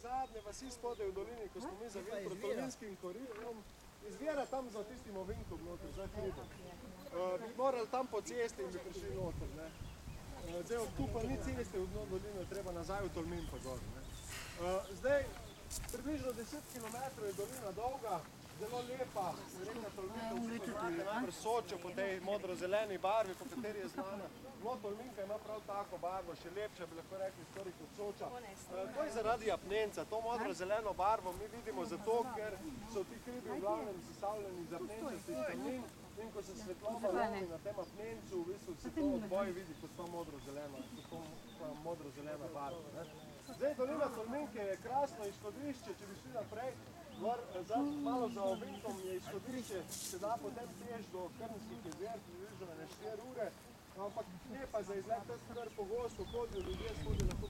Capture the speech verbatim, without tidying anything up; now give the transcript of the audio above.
zadnje vasi spodaj v dolini, ko smo mi zavili proti Tolminskim koridorjem, izvira tam za tistim ovinkom noter, za hribom. Uh, bi morali tam po cesti in bi prišli noter, ne. Uh, zdaj, od tu pa ni ceste v dno dolino, treba nazaj v Tolmin pa gor, ne. Uh, zdaj, približno deset kilometrov je dolina dolga, zelo lepa, reka Tolminka, vsi poznate, najbrž Sočo po tej modro-zeleni barvi, po kateri je znana. No, Tolminka ima prav tako barvo, še lepša, bi lahko rekli, skoraj kot Soča. To je zaradi apnenca, to modro-zeleno barvo mi vidimo zato, ker so ti hribi v glavnem sestavljeni iz apnencastih kamnin in ko se svetloba lomi na tem apnencu, v bistvu se to od boje vidi kot to modro-zelena, kot to modro-zelena barva. Zdaj, dolina Tolminke je krasno izhodišče, če bi šli naprej, gor, za, malo za ovinkom je izhodišče, se da potem peš do Krnskih jezer, približno na štiri ure, ampak ne pa za izlet, to je kar pogosto hodijo, ljudje shodijo lahko